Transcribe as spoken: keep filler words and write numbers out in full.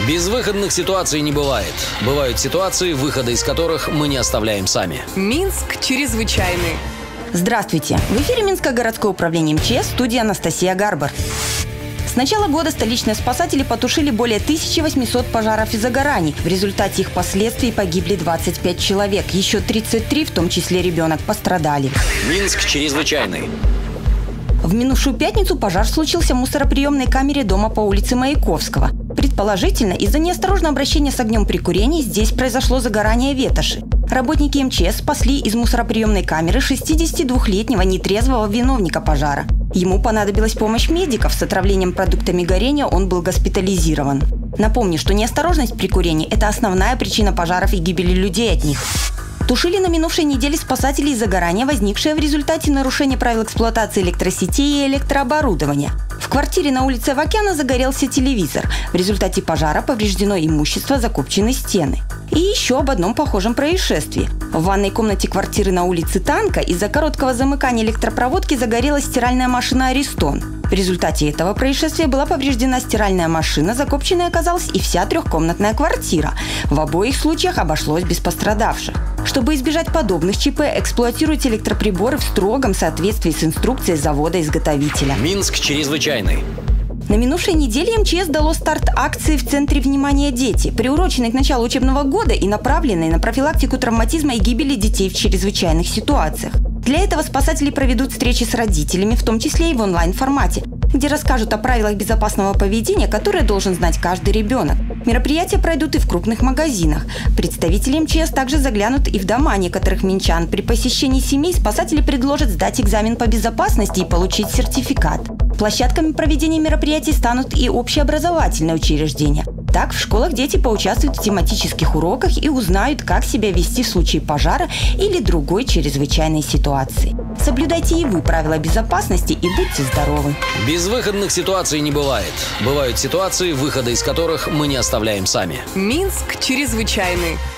Безвыходных ситуаций не бывает. Бывают ситуации, выхода из которых мы не оставляем сами. Минск чрезвычайный. Здравствуйте! В эфире Минское городское управление МЧС, студия Анастасия Гарбар. С начала года столичные спасатели потушили более тысячи восьмисот пожаров и загораний. В результате их последствий погибли двадцать пять человек. Еще тридцать три, в том числе ребенок, пострадали. Минск чрезвычайный. В минувшую пятницу пожар случился в мусороприемной камере дома по улице Маяковского. Предположительно, из-за неосторожного обращения с огнем при курении здесь произошло загорание ветоши. Работники МЧС спасли из мусороприемной камеры шестидесятидвухлетнего нетрезвого виновника пожара. Ему понадобилась помощь медиков. С отравлением продуктами горения он был госпитализирован. Напомню, что неосторожность при курении – это основная причина пожаров и гибели людей от них. Тушили на минувшей неделе спасатели из загорания, возникшее в результате нарушения правил эксплуатации электросетей и электрооборудования. В квартире на улице Авакяна загорелся телевизор. В результате пожара повреждено имущество, закопчены стены. И еще об одном похожем происшествии. В ванной комнате квартиры на улице Танка из-за короткого замыкания электропроводки загорелась стиральная машина «Аристон». В результате этого происшествия была повреждена стиральная машина, закопченной оказалась и вся трехкомнатная квартира. В обоих случаях обошлось без пострадавших. Чтобы избежать подобных ЧП, эксплуатируйте электроприборы в строгом соответствии с инструкцией завода-изготовителя. Минск чрезвычайный. На минувшей неделе МЧС дало старт акции «В центре внимания дети», приуроченной к началу учебного года и направленной на профилактику травматизма и гибели детей в чрезвычайных ситуациях. Для этого спасатели проведут встречи с родителями, в том числе и в онлайн-формате, где расскажут о правилах безопасного поведения, которые должен знать каждый ребенок. Мероприятия пройдут и в крупных магазинах. Представители МЧС также заглянут и в дома некоторых минчан. При посещении семей спасатели предложат сдать экзамен по безопасности и получить сертификат. Площадками проведения мероприятий станут и общеобразовательные учреждения. Так, в школах дети поучаствуют в тематических уроках и узнают, как себя вести в случае пожара или другой чрезвычайной ситуации. Соблюдайте и вы правила безопасности и будьте здоровы. Безвыходных ситуаций не бывает. Бывают ситуации, выхода из которых мы не оставляем сами. Минск чрезвычайный.